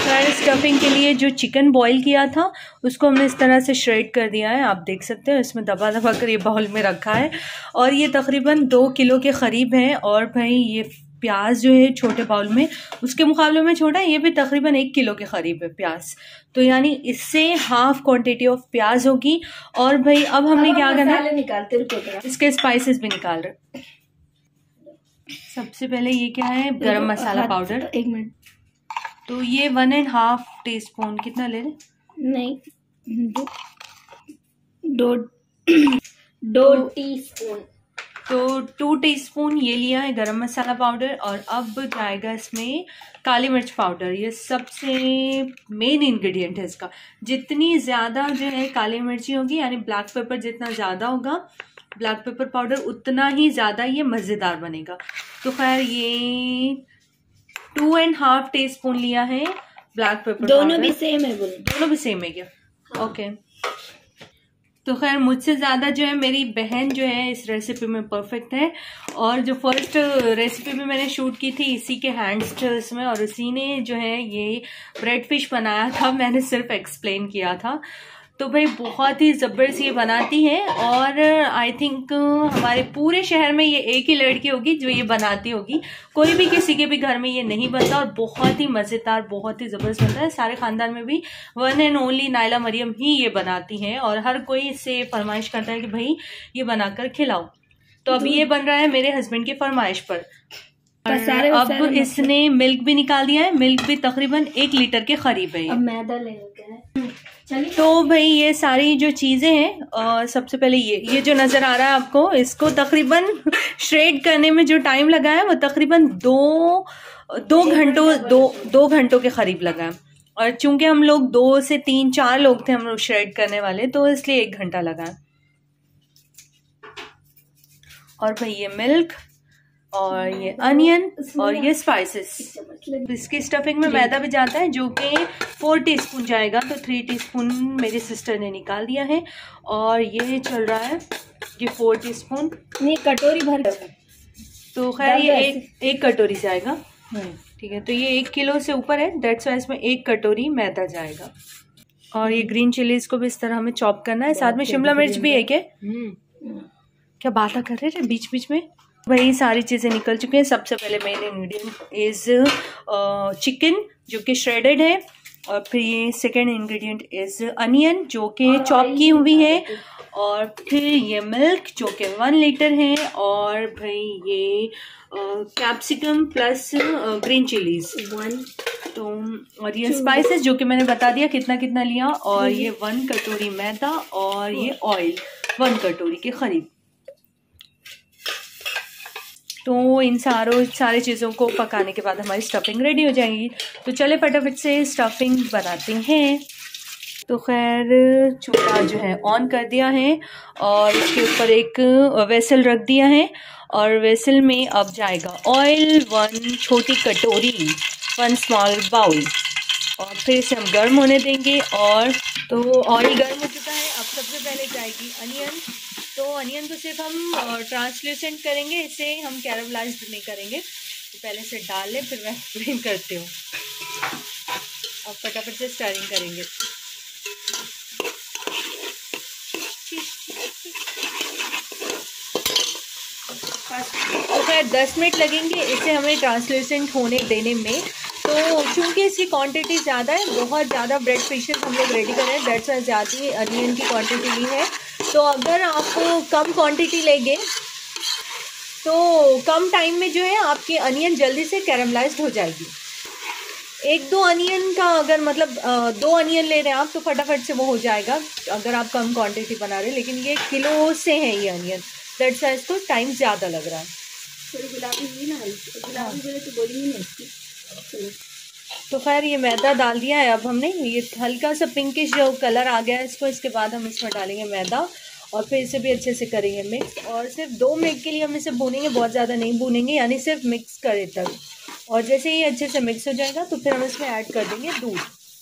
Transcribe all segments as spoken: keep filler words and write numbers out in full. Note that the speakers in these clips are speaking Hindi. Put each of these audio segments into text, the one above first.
खैर स्टफिंग के लिए जो चिकन बॉईल किया था उसको हमने इस तरह से श्रेड कर दिया है, आप देख सकते हो। इसमें दबा दबा कर ये बाउल में रखा है और ये तकरीबन दो किलो के करीब है। और भाई ये प्याज जो है छोटे बाउल में उसके मुकाबले में छोटा है, ये भी तकरीबन एक किलो के करीब है प्याज, तो यानी इससे हाफ क्वांटिटी ऑफ प्याज होगी। और भाई अब हमने क्या करना है, निकालते इसके स्पाइसेस भी निकाल रहे। सबसे पहले ये क्या है, गरम मसाला पाउडर, एक मिनट, तो ये one and half teaspoon, कितना ले रहे? नहीं, दो दो टीस्पून, तो टू टीस्पून ये लिया है गरम मसाला पाउडर। और अब जाएगा इसमें काली मिर्च पाउडर, ये सबसे मेन इंग्रेडिएंट है इसका। जितनी ज़्यादा जो है काली मिर्ची होगी, यानी ब्लैक पेपर जितना ज़्यादा होगा ब्लैक पेपर पाउडर, उतना ही ज़्यादा ये मज़ेदार बनेगा। तो खैर ये two and half teaspoon लिया है ब्लैक पेपर। दोनों भी सेम है? बोलो दोनों भी सेम है क्या? हाँ। ओके, तो खैर मुझसे ज़्यादा जो है मेरी बहन जो है इस रेसिपी में परफेक्ट है। और जो फर्स्ट रेसिपी भी मैंने शूट की थी इसी के हैंड्स में, और उसी ने जो है ये ब्रेड फिश बनाया था, मैंने सिर्फ एक्सप्लेन किया था। तो भाई बहुत ही ज़बरदस्त ये बनाती है और आई थिंक हमारे पूरे शहर में ये एक ही लड़की होगी जो ये बनाती होगी, कोई भी किसी के भी घर में ये नहीं बनता और बहुत ही मज़ेदार, बहुत ही ज़बरदस्त बनता है। सारे ख़ानदान में भी one and only Naila Maryam ही ये बनाती हैं और हर कोई इससे फरमाइश करता है कि भाई ये बनाकर खिलाओ। तो अब ये बन रहा है मेरे हस्बैंड की फरमाइश पर। अब इसने मिल्क भी निकाल दिया है, मिल्क भी तकरीबन एक लीटर के करीब है। अब मैदा लेंगे। तो भाई ये सारी जो चीज़ें हैं, और सबसे पहले ये ये जो नज़र आ रहा है आपको, इसको तकरीबन श्रेड करने में जो टाइम लगा है वो तकरीबन दो दो घंटों दो दो घंटों के करीब लगा है। और चूंकि हम लोग दो से तीन चार लोग थे हम लोग श्रेड करने वाले, तो इसलिए एक घंटा लगा है। और भाई ये मिल्क और ये अनियन और ये स्पाइसेस। इसकी स्टफिंग में मैदा भी जाता है जो कि फोर टीस्पून जाएगा, तो थ्री टीस्पून मेरी सिस्टर ने निकाल दिया है। और ये चल रहा है ये फोर टीस्पून, नहीं कटोरी भर, तो खैर ये एक एक कटोरी जाएगा, ठीक है। तो ये एक किलो से ऊपर है, डेट्स वाइज में एक कटोरी मैदा जाएगा। और ये ग्रीन चिलीज को भी इस तरह हमें चॉप करना है, साथ में शिमला मिर्च भी है। क्या क्या बात कर रहे थे बीच बीच में? वही सारी चीज़ें निकल चुकी हैं। सबसे पहले मेन इंग्रेडिएंट इज़ चिकन जो कि श्रेडेड है, और फिर ये सेकेंड इंग्रेडिएंट इज़ अनियन जो कि चॉप की हुई है, और फिर ये मिल्क जो कि वन लीटर है, और भाई ये capsicum plus green chillies one, तो और ये स्पाइसेस जो कि मैंने बता दिया कितना कितना लिया, और ये वन कटोरी मैदा, और ये ऑयल वन कटोरी के करीब। तो इन सारों सारी चीज़ों को पकाने के बाद हमारी स्टफिंग रेडी हो जाएगी। तो चले फटाफट से स्टफिंग बनाते हैं। तो खैर चूल्हा जो है ऑन कर दिया है और उसके ऊपर एक वेसल रख दिया है, और वेसल में अब जाएगा ऑयल वन छोटी कटोरी, वन स्मॉल बाउल, और फिर इसे हम गर्म होने देंगे। और तो ऑयल गर्म हो चुका है। अब सबसे पहले जाएगी अनियन। तो अनियन को सिर्फ हम ट्रांसल्यूसेंट करेंगे, इसे हम कैरमलाइज्ड नहीं करेंगे। तो पहले से डाल लें, फिर मैं एक्सप्लेन करती हूँ। अब फटाफट से स्टारिंग करेंगे। तो खैर दस मिनट लगेंगे इसे हमें ट्रांसल्यूसेंट होने देने में। तो चूँकि इसकी क्वांटिटी ज़्यादा है, बहुत ज़्यादा ब्रेड फिशेस हम लोग रेडी कर रहे हैं, डेट्स वाइज ज़्यादा अनियन की क्वांटिटी ली है। तो अगर आप कम क्वांटिटी लेंगे तो कम टाइम में जो है आपकी अनियन जल्दी से कैरमलाइज्ड हो जाएगी। एक दो अनियन का अगर मतलब दो अनियन ले रहे हैं आप तो फटाफट से वो हो जाएगा अगर आप कम क्वांटिटी बना रहे हैं, लेकिन ये किलो से है ये अनियन, डेट्स वाइज तो टाइम ज़्यादा लग रहा है। थोड़ी गुलाबी हुई ना, गुलाबी बोले तो बोली नहीं इसकी। तो खैर ये मैदा डाल दिया है। अब हमने ये हल्का सा पिंकिश जो कलर आ गया है इसको, इसके बाद हम इसमें डालेंगे मैदा और फिर इसे भी अच्छे से करेंगे मिक्स। और सिर्फ दो मिनट के लिए हम इसे भूनेंगे, बहुत ज़्यादा नहीं भूनेंगे, यानी सिर्फ मिक्स करें तब। और जैसे ये अच्छे से मिक्स हो जाएगा तो फिर हम इसमें ऐड कर देंगे दूध।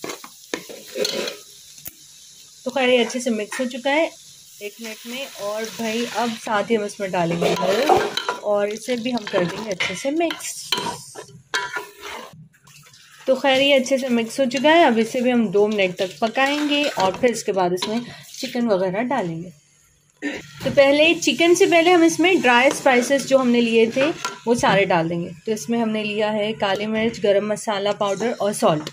तो खैर ये अच्छे से मिक्स हो चुका है एक मिनट में। और भाई अब साथ ही हम इसमें डालेंगे मिल्क और इसे भी हम कर देंगे अच्छे से मिक्स। तो खैर ये अच्छे से मिक्स हो चुका है। अब इसे भी हम दो मिनट तक पकाएंगे और फिर इसके बाद इसमें चिकन वगैरह डालेंगे। तो पहले चिकन से पहले हम इसमें ड्राई स्पाइसेस जो हमने लिए थे वो सारे डाल देंगे। तो इसमें हमने लिया है काली मिर्च, गरम मसाला पाउडर और सॉल्ट।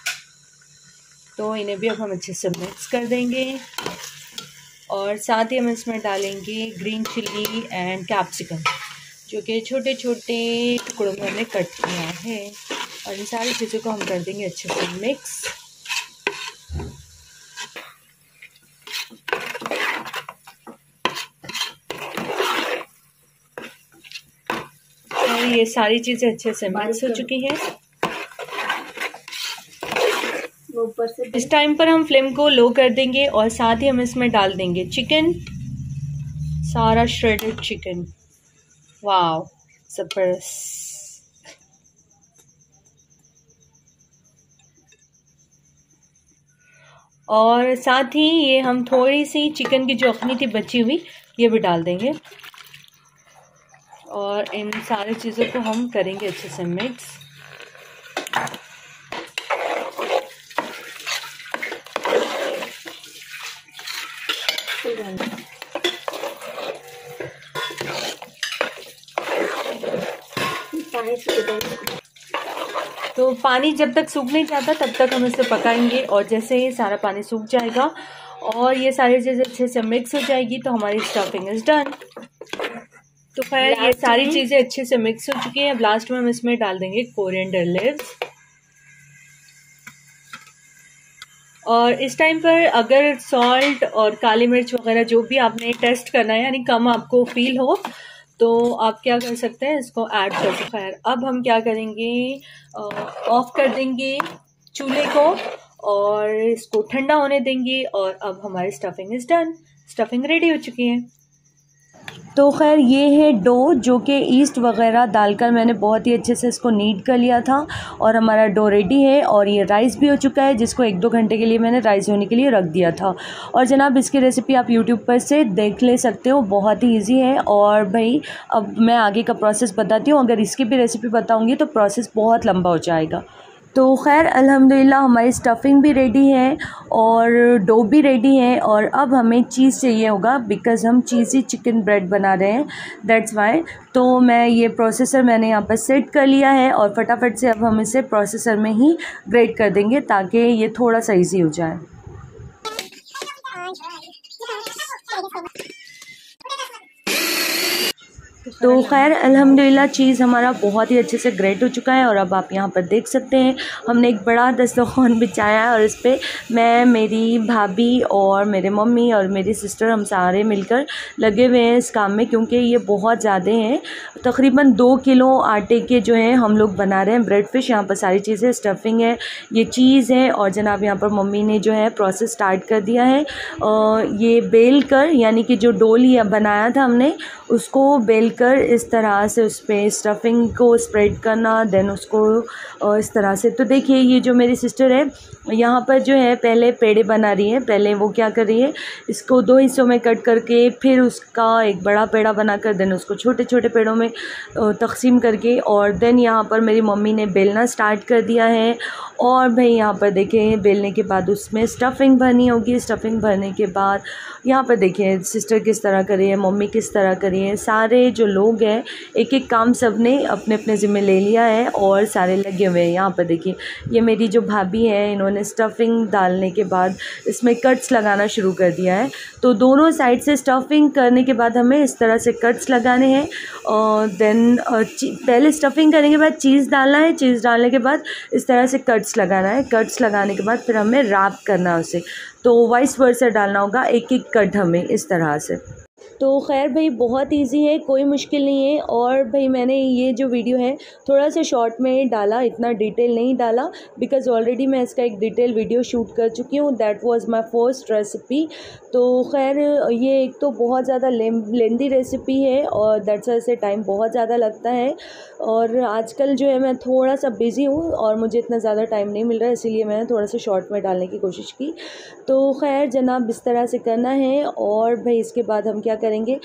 तो इन्हें भी अब हम अच्छे से मिक्स कर देंगे और साथ ही हम इसमें डालेंगे ग्रीन चिल्ली एंड कैप्सिकम जो कि छोटे छोटे टुकड़ों में हमने कट किया है। और इन सारी चीज़ों को हम कर देंगे अच्छे से मिक्स। और ये सारी चीज़ें अच्छे से मिक्स हो चुकी हैं। ऊपर से इस टाइम पर हम फ्लेम को लो कर देंगे और साथ ही हम इसमें डाल देंगे चिकन, सारा श्रेडेड चिकन। वाव, जबरदस्त। और साथ ही ये हम थोड़ी सी चिकन की जो अखनी थी बची हुई ये भी डाल देंगे और इन सारी चीज़ों को हम करेंगे अच्छे से मिक्स। तो पानी जब तक सूख नहीं जाता तब तक हम इसे पकाएंगे और जैसे ही सारा पानी सूख जाएगा और ये सारी चीज़ें अच्छे से मिक्स हो जाएगी तो हमारी स्टफिंग इज डन। तो खैर ये सारी चीज़ें अच्छे से मिक्स हो चुकी हैं। अब लास्ट में हम इसमें डाल देंगे कोरिएंडर लीव्स। और इस टाइम पर अगर सॉल्ट और काली मिर्च वगैरह जो भी आपने टेस्ट करना है यानी कम आपको फील हो तो आप क्या कर सकते हैं, इसको ऐड कर सकते हैं। अब हम क्या करेंगे, ऑफ कर देंगे चूल्हे को और इसको ठंडा होने देंगे। और अब हमारी stuffing is done. Stuffing ready हो चुकी है। तो खैर ये है डो जो कि ईस्ट वगैरह डालकर मैंने बहुत ही अच्छे से इसको नीड कर लिया था और हमारा डो रेडी है। और ये राइस भी हो चुका है जिसको एक दो घंटे के लिए मैंने राइस होने के लिए रख दिया था। और जनाब इसकी रेसिपी आप यूट्यूब पर से देख ले सकते हो, बहुत ही इजी है। और भाई अब मैं आगे का प्रोसेस बताती हूँ, अगर इसकी भी रेसिपी बताऊँगी तो प्रोसेस बहुत लंबा हो जाएगा। तो खैर अल्हम्दुलिल्लाह हमारी स्टफिंग भी रेडी है और डो भी रेडी है। और अब हमें चीज़ चाहिए होगा बिकॉज़ हम चीज़ी चिकन ब्रेड बना रहे हैं, दैट्स वाई। तो मैं ये प्रोसेसर मैंने यहाँ पर सेट कर लिया है और फटाफट से अब हम इसे प्रोसेसर में ही ग्रेट कर देंगे ताकि ये थोड़ा सा ईजी हो जाए। तो खैर अल्हम्दुलिल्लाह चीज़ हमारा बहुत ही अच्छे से ग्रेट हो चुका है। और अब आप यहाँ पर देख सकते हैं हमने एक बड़ा दस्तरखान बिछाया है और इस पर मैं, मेरी भाभी और मेरे मम्मी और मेरी सिस्टर हम सारे मिलकर लगे हुए हैं इस काम में, क्योंकि ये बहुत ज़्यादा हैं। तकरीबन दो किलो आटे के जो हैं हम लोग बना रहे हैं ब्रेड फिश। यहाँ पर सारी चीज़ें, स्टफिंग है, ये चीज़ है और जनाब यहाँ पर मम्मी ने जो है प्रोसेस स्टार्ट कर दिया है। ये बेल कर यानी कि जो डो लिया बनाया था हमने उसको बेल कर इस तरह से उस पर स्टफिंग को स्प्रेड करना, देन उसको इस तरह से। तो देखिए ये जो मेरी सिस्टर है यहाँ पर जो है पहले पेड़े बना रही है। पहले वो क्या कर रही है, इसको दो हिस्सों में कट करके फिर उसका एक बड़ा पेड़ा बनाकर देन उसको छोटे छोटे पेड़ों में तकसीम करके और देन यहाँ पर मेरी मम्मी ने बेलना स्टार्ट कर दिया है। और भाई यहाँ पर देखें बेलने के बाद उसमें स्टफिंग भरनी होगी। स्टफिंग भरने के बाद यहाँ पर देखिए सिस्टर किस तरह कर रही है, मम्मी किस तरह कर रही है। सारे जो लोग हैं एक एक काम सब ने अपने अपने ज़िम्मे ले लिया है और सारे लगे हुए हैं। यहाँ पर देखिए ये मेरी जो भाभी है इन्होंने स्टफिंग डालने के बाद इसमें कट्स लगाना शुरू कर दिया है। तो दोनों साइड से स्टफिंग करने के बाद हमें इस तरह से कट्स लगाने हैं और देन पहले स्टफिंग करने के बाद चीज़ डालना है। चीज़ डालने के बाद इस तरह से कट्स लगाना है। कट्स लगाने के बाद फिर हमें रैप करना है उसे, तो वाइस वर्सा डालना होगा एक एक कट हमें इस तरह से। तो खैर भाई बहुत इजी है, कोई मुश्किल नहीं है। और भाई मैंने ये जो वीडियो है थोड़ा सा शॉर्ट में डाला, इतना डिटेल नहीं डाला बिकॉज़ ऑलरेडी मैं इसका एक डिटेल वीडियो शूट कर चुकी हूँ। That was my first recipe. तो खैर ये एक तो बहुत ज़्यादा लेंदी रेसिपी है और दैट्स वाई से टाइम बहुत ज़्यादा लगता है। और आजकल जो है मैं थोड़ा सा बिज़ी हूँ और मुझे इतना ज़्यादा टाइम नहीं मिल रहा है, इसीलिए मैंने थोड़ा सा शॉर्ट में डालने की कोशिश की। तो खैर जनाब इस तरह से करना है। और भाई इसके बाद हम क्या करेंगे,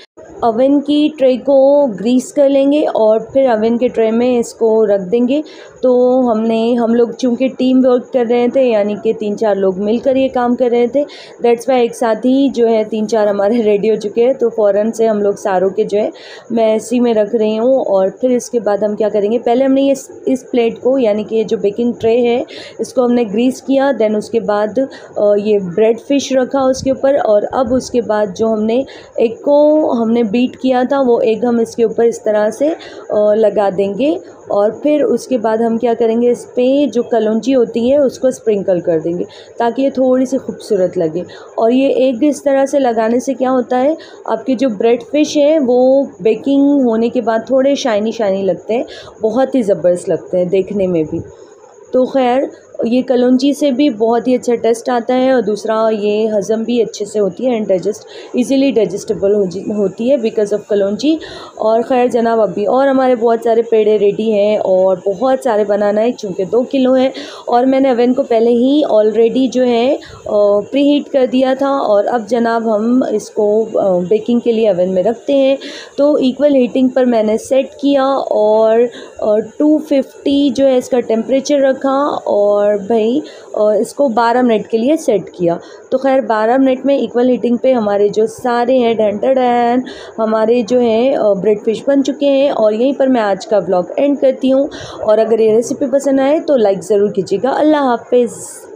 अवन की ट्रे को ग्रीस कर लेंगे और फिर अवन के ट्रे में इसको रख देंगे। तो हमने हम लोग चूँकि टीम वर्क कर रहे थे, यानी कि तीन चार लोग मिलकर ये काम कर रहे थे, दैट्स वाई एक साथ ही जो है तीन चार हमारे रेडी हो चुके हैं। तो फ़ौरन से हम लोग सारों के जो है मैं इसी में रख रही हूँ। और फिर इसके बाद हम क्या करेंगे, पहले हमने ये इस प्लेट को, यानी कि जो बेकिंग ट्रे है, इसको हमने ग्रीस किया। देन उसके बाद ये ब्रेड फिश रखा उसके ऊपर, और अब उसके बाद जो हमने एग को हमने बीट किया था वो एग हम इसके ऊपर इस तरह से लगा देंगे। और फिर उसके बाद हम क्या करेंगे, इस पर जो कलौंजी होती है उसको स्प्रिंकल कर देंगे ताकि ये थोड़ी सी खूबसूरत लगे। और ये एग इस तरह से लगाने से क्या होता है, आपके जो ब्रेड फिश है वो बेकिंग होने के बाद थोड़े शाइनी शाइनी लगते हैं, बहुत ही ज़बरदस्त लगते हैं देखने में भी। तो खैर ये कलौंजी से भी बहुत ही अच्छा टेस्ट आता है, और दूसरा ये हज़म भी अच्छे से होती है एंड डाइजेस्ट इजीली डाइजेस्टेबल हो होती है बिकॉज़ ऑफ कलौंजी। और ख़ैर जनाब अभी और हमारे बहुत सारे पेड़े रेडी हैं और बहुत सारे बनाना है, चूँकि दो किलो हैं। और मैंने अवन को पहले ही ऑलरेडी जो है प्री हीट कर दिया था, और अब जनाब हम इसको बेकिंग के लिए अवन में रखते हैं। तो इक्वल हीटिंग पर मैंने सेट किया और टू फिफ्टी जो है इसका टेम्परेचर रखा, और और भाई इसको बारह मिनट के लिए सेट किया। तो खैर बारह मिनट में इक्वल हीटिंग पे हमारे जो सारे हैं ढंटर डैन हमारे जो हैं ब्रेड फिश बन चुके हैं। और यहीं पर मैं आज का व्लॉग एंड करती हूँ, और अगर ये रेसिपी पसंद आए तो लाइक ज़रूर कीजिएगा। अल्लाह हाफ़िज़।